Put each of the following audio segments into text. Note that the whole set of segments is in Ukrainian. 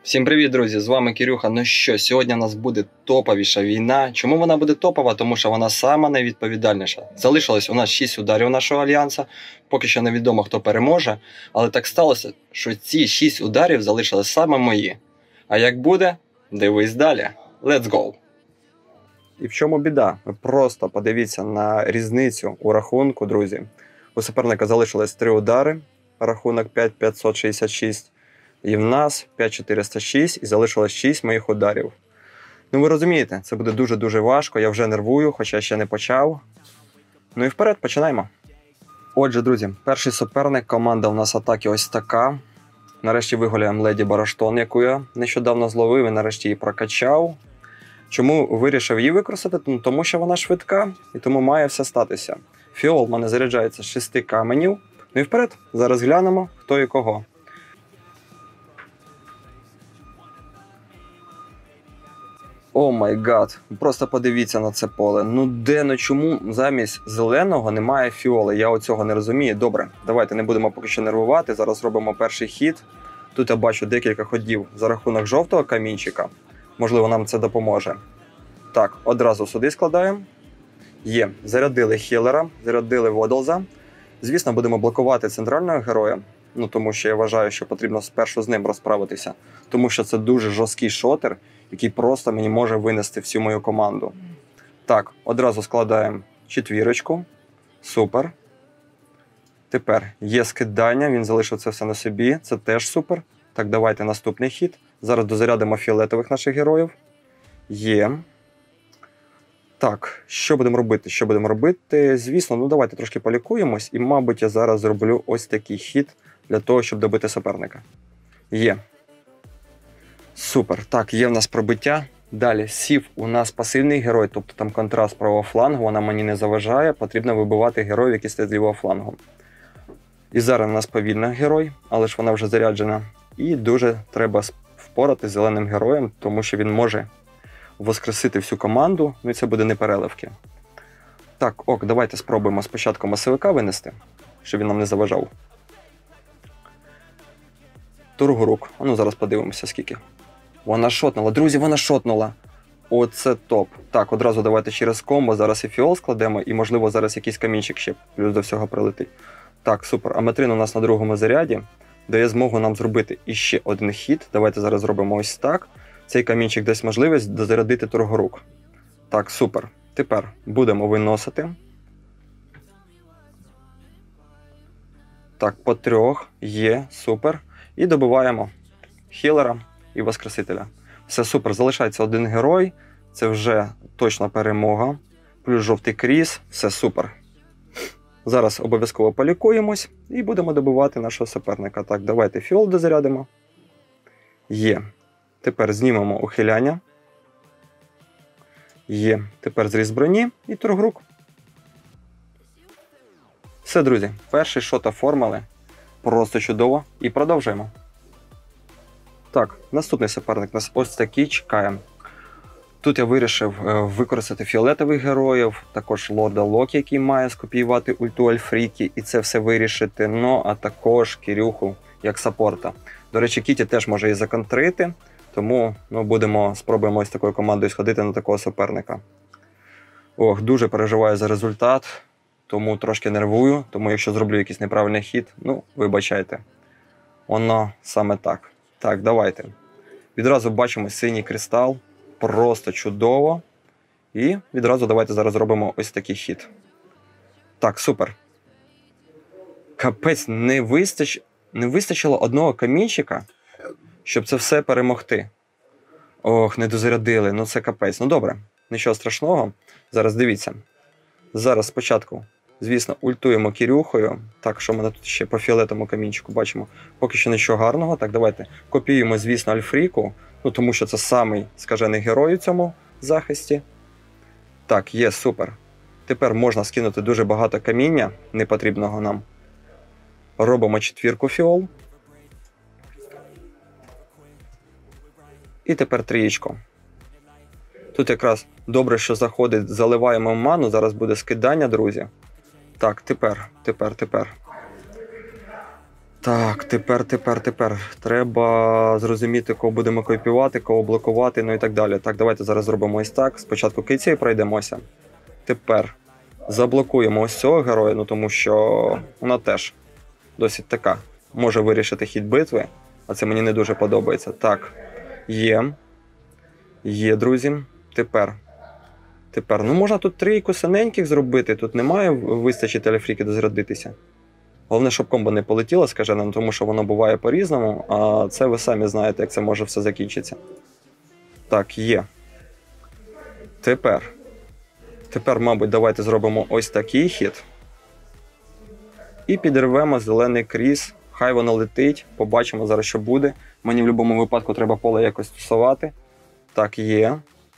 Всім привіт, друзі! З вами Кирюха. Ну що, сьогодні у нас буде топовіша війна. Чому вона буде топова? Тому що вона сама найвідповідальніша. Залишилось у нас 6 ударів нашого альянса. Поки що невідомо, хто переможе. Але так сталося, що ці 6 ударів залишились саме мої. А як буде? Дивись далі. Let's go! І в чому біда? Ви просто подивіться на різницю у рахунку, друзі. У суперника залишилось 3 удари. Рахунок 5566. І в нас 5406 і залишилось 6 моїх ударів. Ну ви розумієте, це буде дуже-дуже важко, я вже нервую, хоча ще не почав. Ну і вперед, починаємо. Отже, друзі, перший суперник, команда у нас атаки ось така. Нарешті вигуляємо Леді Бараштон, яку я нещодавно зловив і нарешті її прокачав. Чому вирішив її використати? Ну, тому що вона швидка і тому має все статися. Фіол в мене заряджається з 6 каменів. Ну і вперед, зараз глянемо, хто і кого. О май гад, просто подивіться на це поле. Ну чому замість зеленого немає фіоли? Я оцього не розумію. Добре, давайте не будемо поки що нервувати. Зараз робимо перший хід. Тут я бачу декілька ходів за рахунок жовтого камінчика. Можливо, нам це допоможе. Так, одразу сюди складаємо. Є, зарядили хілера, зарядили Водлза. Звісно, будемо блокувати центрального героя. Ну, тому що я вважаю, що потрібно спершу з ним розправитися. Тому що це дуже жорсткий шотер, який просто мені може винести всю мою команду. Так, одразу складаємо 4. Супер. Тепер є скидання, він залишив це все на собі. Це теж супер. Так, давайте наступний хід. Зараз дозарядимо фіолетових наших героїв. Є. Так, що будемо робити? Що будемо робити? Звісно, ну давайте трошки полікуємось. І, мабуть, я зараз зроблю ось такий хід для того, щоб добити суперника. Є. Супер. Так, є в нас пробиття. Далі, сів у нас пасивний герой, тобто там контраст правого флангу, вона мені не заважає. Потрібно вибивати героїв, які стоять з лівого флангу. І зараз у нас повільна герой, але ж вона вже заряджена. І дуже треба впорати з зеленим героєм, тому що він може воскресити всю команду, ну і це буде не переливки. Так, ок, давайте спробуємо спочатку масовика винести, щоб він нам не заважав. Тургурук. А ну зараз подивимося скільки. Вона шотнула. Друзі, вона шотнула. Оце топ. Так, одразу давайте через комбо. Зараз і фіол складемо, і можливо зараз якийсь камінчик ще плюс до всього прилетить. Так, супер. Аметрин у нас на другому заряді. Дає змогу нам зробити іще один хід. Давайте зараз зробимо ось так. Цей камінчик дасть можливість дозарядити Тургорук. Так, супер. Тепер будемо виносити. Так, по 3. Є, супер. І добиваємо хілера і воскресителя. Все супер, залишається один герой, це вже точна перемога. Плюс жовтий кріс, все супер. Зараз обов'язково полікуємось і будемо добивати нашого суперника. Так, давайте фіол дозарядимо. Є. Тепер знімемо ухиляння. Є. Тепер зріз броні і Тургорук. Все, друзі, перший шот оформили. Просто чудово. І продовжуємо. Так, наступний суперник у нас ось такий, чекаємо. Тут я вирішив використати фіолетових героїв, також Лорда Локі, який має скопіювати ульту Альфріки і це все вирішити. Ну, а також Кирюху як саппорта. До речі, Кіті теж може і законтрити, тому спробуємо ось такою командою сходити на такого суперника. Ох, дуже переживаю за результат, тому трошки нервую, тому якщо зроблю якийсь неправильний хід, ну, вибачайте. Воно саме так. Так, давайте. Відразу бачимо синій кристал. Просто чудово. І відразу давайте зараз зробимо ось такий хід. Так, супер. Капець, не вистачило одного камінчика, щоб це все перемогти. Ох, не дозарядили. Ну це капець. Ну добре, нічого страшного. Зараз дивіться. Зараз спочатку, звісно, ультуємо Кирюхою. Так, що ми тут ще по фіолетовому камінчику бачимо? Поки що нічого гарного. Так, давайте копіюємо, звісно, Альфріку. Ну, тому що це самий скажений герой у цьому захисті. Так, є, супер. Тепер можна скинути дуже багато каміння, непотрібного нам. Робимо 4 фіол. І тепер 3. Тут якраз добре, що заходить, заливаємо ману, зараз буде скидання, друзі. Так, тепер. Так, тепер. Треба зрозуміти, кого будемо копіювати, кого блокувати, ну і так далі. Так, давайте зараз зробимо ось так. Спочатку кицею пройдемося. Тепер заблокуємо ось цього героя, ну тому що вона теж досить така. Може вирішити хід битви, а це мені не дуже подобається. Так, є. Є, друзі. Тепер. Ну можна тут трійку синеньких зробити, тут немає вистачити альфріки дозарядитися. Головне, щоб комбо не полетіло, скажено, тому що воно буває по-різному, а це ви самі знаєте, як це може все закінчитися. Так, є. Тепер, мабуть, давайте зробимо ось такий хід. І підірвемо зелений кріс. Хай воно летить, побачимо зараз, що буде. Мені в будь-якому випадку треба поле якось тусувати. Так, є.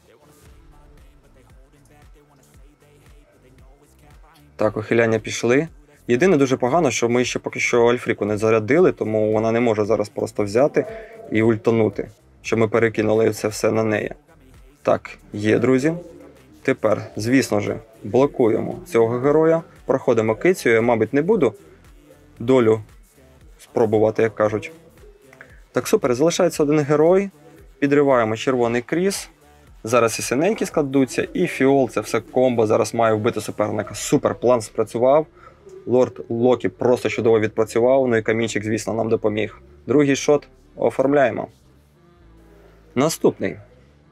Так, ухиляння пішли. Єдине дуже погано, що ми ще поки що альфріку не зарядили, тому вона не може зараз просто взяти і ультанути, що ми перекинули це все на неї. Так, є, друзі. Тепер, звісно ж, блокуємо цього героя, проходимо кицю, я, мабуть, не буду долю спробувати, як кажуть. Так, супер, залишається один герой, підриваємо червоний кріс, зараз і синенькі складуться, і фіол, це все комбо, зараз має вбити суперника. Супер, план спрацював. Лорд Локі просто чудово відпрацював, ну і камінчик, звісно, нам допоміг. Другий шот оформляємо. Наступний.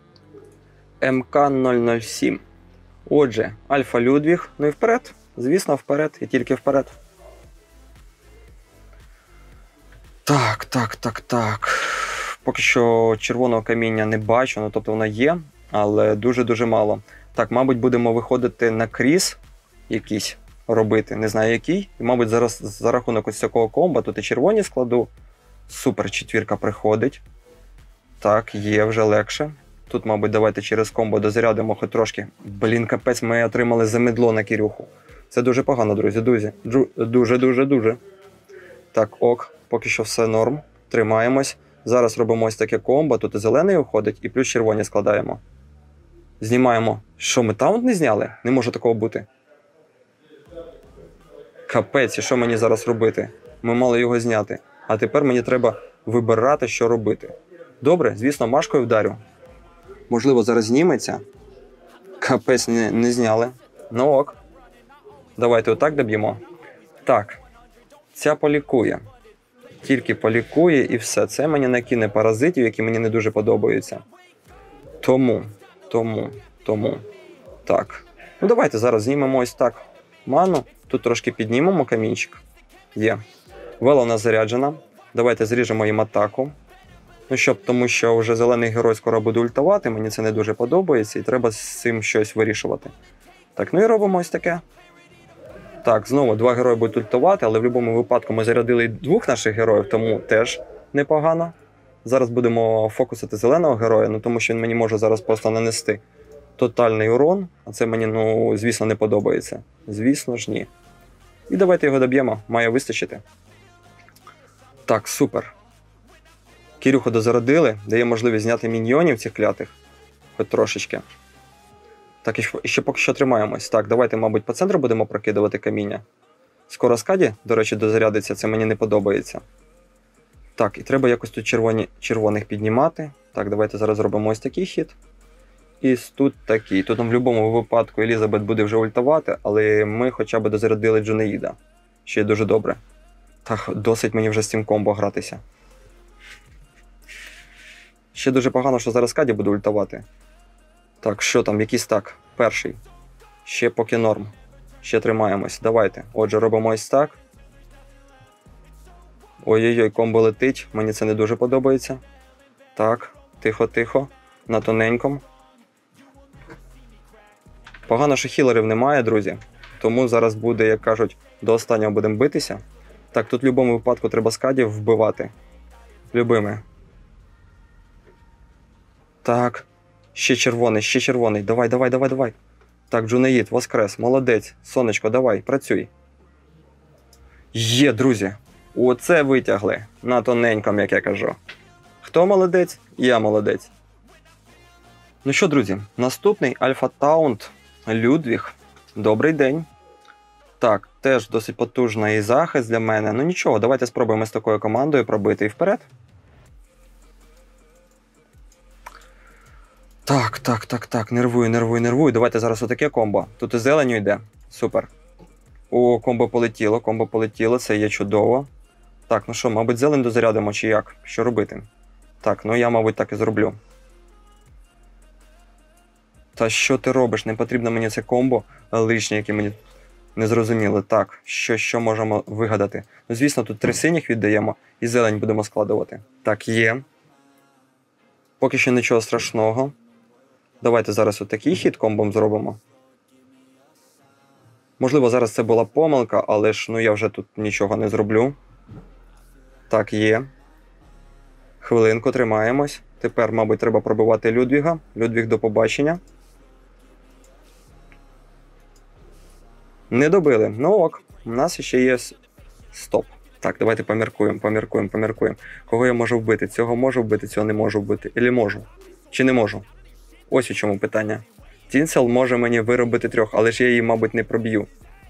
МК-007. Отже, Альфа Людвіг. Ну і вперед. Звісно, вперед. І тільки вперед. Так. Поки що червоного каміння не бачу, ну тобто воно є, але дуже-дуже мало. Так, мабуть, будемо виходити на кріс якийсь. Робити, не знаю який. І, мабуть, зараз за рахунок ось такого комбо, тут і червоні складу. Супер, четвірка приходить. Так, є вже легше. Тут, мабуть, давайте через комбо дозарядимо хоч трошки. Блін, капець, ми отримали замедло на Кирюху. Це дуже погано, друзі. Дуже. Так, ок, поки що все норм. Тримаємось. Зараз робимо ось таке комбо. Тут і зелений уходить, і плюс червоні складаємо. Знімаємо. Що, ми таунт не зняли? Не може такого бути. Капець, і що мені зараз робити? Ми мали його зняти. А тепер мені треба вибирати, що робити. Добре, звісно, машкою вдарю. Можливо, зараз зніметься. Капець, не зняли. Ну ок. Давайте отак доб'ємо. Так. Ця полікує. Тільки полікує і все. Це мені накине паразитів, які мені не дуже подобаються. Тому. Так. Ну давайте зараз знімемо ось так ману. Тут трошки піднімемо камінчик. Є. Вела у нас заряджена. Давайте зріжемо їм атаку. Ну тому що вже зелений герой скоро буде ультувати, мені це не дуже подобається і треба з цим щось вирішувати. Так, ну і робимо ось таке. Так, знову два герої будуть ультувати, але в будь-якому випадку ми зарядили двох наших героїв, тому теж непогано. Зараз будемо фокусити зеленого героя, ну тому що він мені може зараз просто нанести тотальний урон, а це мені, ну, звісно, не подобається. Звісно ж, ні. І давайте його доб'ємо, має вистачити. Так, супер. Кирюху дозарядили, дає можливість зняти міньйонів цих клятих. Хоч трошечки. Так, і ще поки що тримаємось. Так, давайте, мабуть, по центру будемо прокидувати каміння. Скоро Скаді, до речі, дозарядиться, це мені не подобається. Так, і треба якось тут червоних піднімати. Так, давайте зараз зробимо ось такий хід. І тут такий. Тут в будь-якому випадку Елізабет буде вже ультувати, але ми хоча б дозарядили Джунеїда. Ще й дуже добре. Так, досить мені вже з цим комбо гратися. Ще дуже погано, що зараз Каді буде ультувати. Так, що там, якийсь так, перший. Ще поки норм. Ще тримаємось, давайте. Отже, робимо ось так. Ой-ой-ой, комбо летить, мені це не дуже подобається. Так, тихо, на тоненьком. Погано, що хілерів немає, друзі. Тому зараз буде, як кажуть, до останнього будемо битися. Так, тут в будь-якому випадку треба Скадів вбивати. Любими. Так. Ще червоний. Давай. Так, Джунеїд, воскрес, молодець. Сонечко, давай, працюй. Є, друзі. Оце витягли. На тоненьком, як я кажу. Хто молодець? Я молодець. Ну що, друзі, наступний Альфа Таунт Людвіг. Добрий день. Так, теж досить потужний захист для мене. Ну нічого, давайте спробуємо з такою командою пробити і вперед. Так, нервую. Давайте зараз отаке комбо. Тут і зеленю йде. Супер. О, комбо полетіло, це є чудово. Так, ну що, мабуть, зелень дозарядимо чи як? Що робити? Так, ну я, мабуть, так і зроблю. Та що ти робиш? Не потрібно мені це комбо лишнє, яке мені не зрозуміло. Так, що можемо вигадати? Ну, звісно, тут 3 синіх віддаємо і зелень будемо складувати. Так, є. Поки що нічого страшного. Давайте зараз отакий хід комбом зробимо. Можливо, зараз це була помилка, але ж ну я вже тут нічого не зроблю. Так, є. Хвилинку, тримаємось. Тепер, мабуть, треба пробивати Людвіга. Людвіг, до побачення. Не добили. Ну ок, у нас ще є стоп. Так, давайте поміркуємо. Кого я можу вбити? Цього можу вбити, цього не можу вбити. Ілі можу? Чи не можу? Ось у чому питання. Тінсел може мені виробити 3, але ж я її, мабуть, не проб'ю.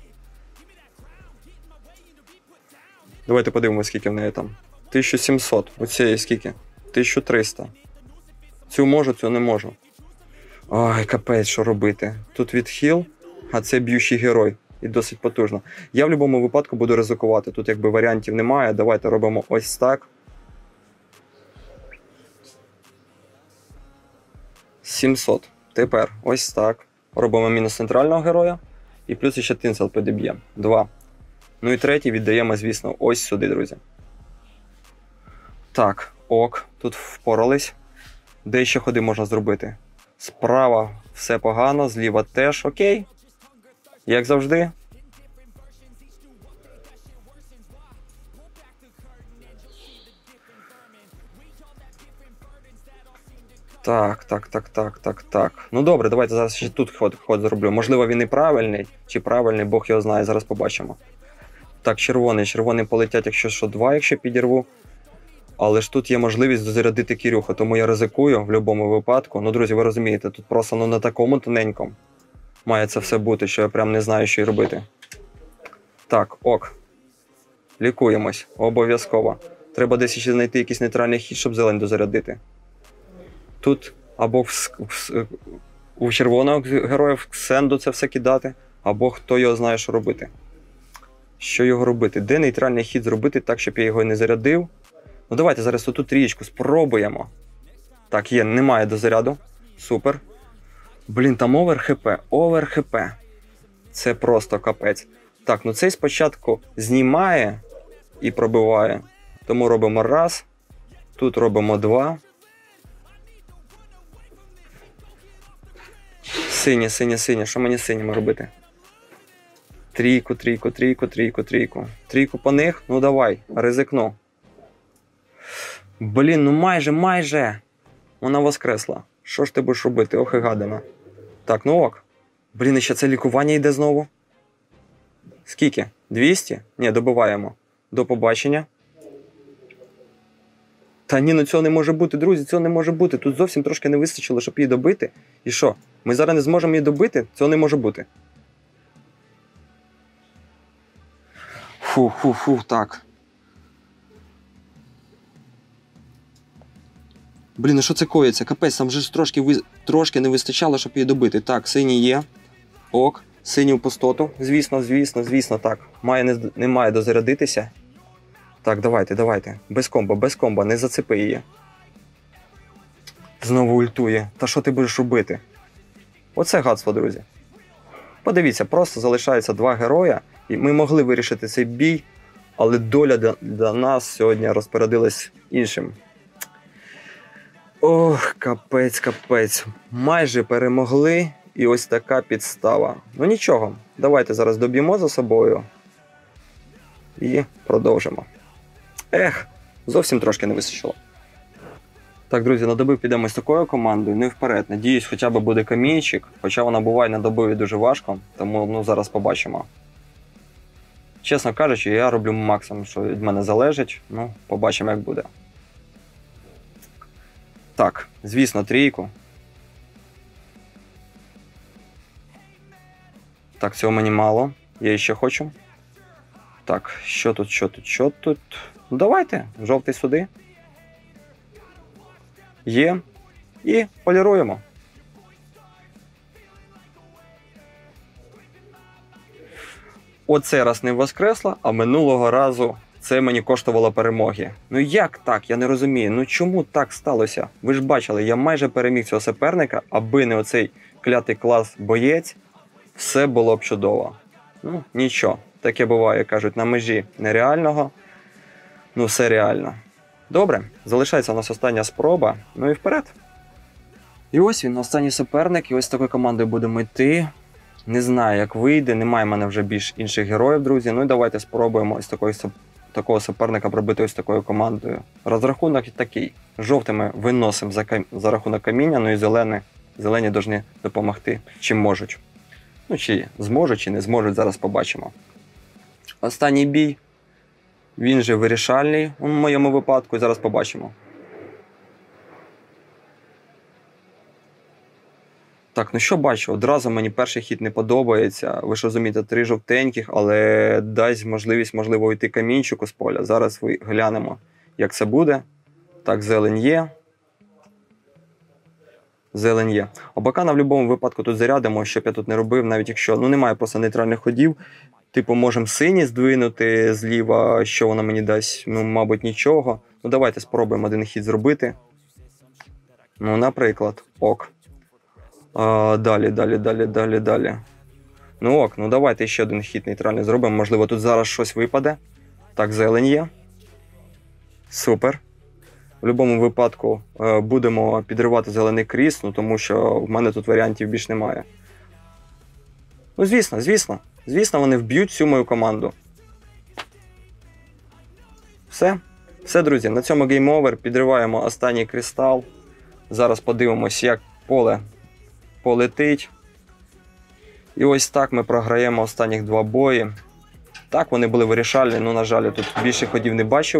Давайте подивимося, скільки в неї там. 1700. Оцієї скільки? 1300. Цю можу, цю не можу. Ой, капець, що робити. Тут відхил, а це б'ючий герой. І досить потужно. Я в будь-якому випадку буду ризикувати. Тут якби варіантів немає. Давайте робимо ось так. 700. Тепер ось так. Робимо мінус центрального героя. І плюс ще Тінсел підіб'є. 2. Ну і третій віддаємо, звісно, ось сюди, друзі. Так, ок. Тут впорались. Де ще ходи можна зробити? Справа все погано, зліва теж окей. Як завжди. Так. Ну добре, давайте зараз ще тут ход зроблю. Можливо, він і правильний, чи правильний, Бог його знає, зараз побачимо. Так, червоний полетять, якщо що, 2, якщо підірву. Але ж тут є можливість дозарядити Кирюху, тому я ризикую в будь-якому випадку. Ну, друзі, ви розумієте, тут просто ну, на такому тоненькому має це все бути, що я прям не знаю, що й робити. Так, ок. Лікуємось, обов'язково. Треба десь ще знайти якийсь нейтральний хід, щоб зелень дозарядити. Тут або у червоного героя в Ксенду це все кидати, або хто його знає, що робити. Що його робити? Де нейтральний хід зробити так, щоб я його не зарядив? Ну давайте зараз оту трієчку спробуємо. Так, є, немає дозаряду. Супер. Блін, там овер хп. Це просто капець. Так, ну цей спочатку знімає і пробиває. Тому робимо 1. Тут робимо 2. Синє. Що мені синім робити? Трійку. Трійку по них? Ну давай, ризикну. Блін, ну майже. Вона воскресла. Що ж ти будеш робити? Ох і гадана. Так, ну ок. Блін, і ще це лікування йде знову. Скільки? 200? Ні, добиваємо. До побачення. Та ні, ну цього не може бути, друзі, цього не може бути. Тут зовсім трошки не вистачило, щоб її добити. І що? Ми зараз не зможемо її добити? Цього не може бути. Фу, так. Блін, ну що це коїться? Капець, там вже ж трошки не вистачало, щоб її добити. Так, синій є. Ок. Синій в пустоту. Звісно, так. Не має дозарядитися. Так, давайте. Без комбо, не зацепи її. Знову ультує. Та що ти будеш робити? Оце гадство, друзі. Подивіться, просто залишається 2 героя, і ми могли вирішити цей бій, але доля для нас сьогодні розпорядилась іншим. Ох, капець. Майже перемогли, і ось така підстава. Ну нічого, давайте зараз доб'ємо за собою і продовжимо. Зовсім трошки не вистачило. Так, друзі, на добив підемо з такою командою, ну і вперед. Надіюсь, хоча б буде камінчик, хоча вона буває на добиві дуже важко, тому зараз побачимо. Чесно кажучи, я роблю максимум, що від мене залежить, ну, побачимо, як буде. Так, звісно, трійку. Так, цього мені мало, я ще хочу. Так, що тут? Ну, давайте, жовтий сюди. Є. І поліруємо. Оцей раз не воскресла, а минулого разу це мені коштувало перемоги. Ну як так? Я не розумію. Ну чому так сталося? Ви ж бачили, я майже переміг цього суперника, аби не оцей клятий клас боєць, все було б чудово. Ну, нічого. Таке буває, кажуть, на межі нереального. Ну, все реально. Добре, залишається у нас остання спроба. Ну і вперед. І ось він, останній суперник, і ось такою командою будемо йти. Не знаю, як вийде, немає в мене вже більш інших героїв, друзі. Ну і давайте спробуємо ось такого суперника пробити ось такою командою. Розрахунок такий. Жовтими виносимо за рахунок каміння, ну і зелені повинні допомогти, чим можуть. Ну, чи зможуть, чи не зможуть, зараз побачимо. Останній бій. Він же вирішальний у моєму випадку, і зараз побачимо. Так, ну що бачу, одразу мені перший хід не подобається. Ви ж розумієте, 3 жовтеньких, але дасть можливість, можливо, йти камінчику з поля. Зараз глянемо, як це буде. Так, зелень є. Зелень є. Обакана в будь-якому випадку тут зарядимо, щоб я тут не робив, навіть якщо немає просто нейтральних ходів. Типу, можемо сині здвинути зліва, що воно мені дасть, ну, мабуть, нічого. Ну, давайте спробуємо один хід зробити. Ну, наприклад, ок. Далі. Ну ок, ну давайте ще один хід нейтральний зробимо. Можливо, тут зараз щось випаде. Так, зелень є. Супер. В будь-якому випадку будемо підривати зелений кріс, ну, тому що в мене тут варіантів більш немає. Ну, звісно, вони вб'ють всю мою команду. Все, друзі, на цьому гейм овер. Підриваємо останній кристал. Зараз подивимось, як поле полетить. І ось так ми програємо останніх 2 бої. Так, вони були вирішальні, ну, на жаль, я тут більше ходів не бачив.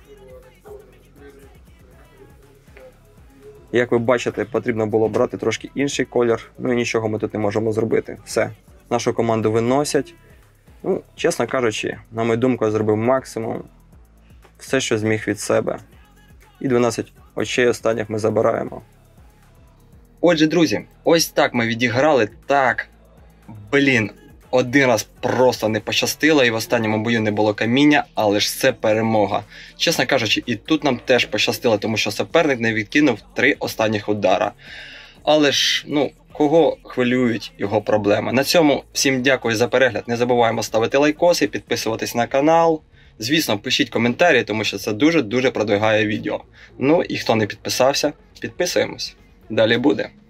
Як ви бачите, потрібно було брати трошки інший колір. Ну і нічого ми тут не можемо зробити. Все. Нашу команду виносять. Ну, чесно кажучи, на мою думку, я зробив максимум. Все, що зміг від себе. І 12 очей останніх ми забираємо. Отже, друзі, ось так ми відіграли. Так, один раз просто не пощастило, і в останньому бою не було каміння, але ж це перемога. Чесно кажучи, і тут нам теж пощастило, тому що суперник не відкинув 3 останніх удара. Але ж, ну, кого хвилюють його проблеми? На цьому всім дякую за перегляд. Не забуваємо ставити лайкоси, підписуватись на канал. Звісно, пишіть коментарі, тому що це дуже-дуже продвигає відео. Ну і хто не підписався, підписуємось. Далі буде.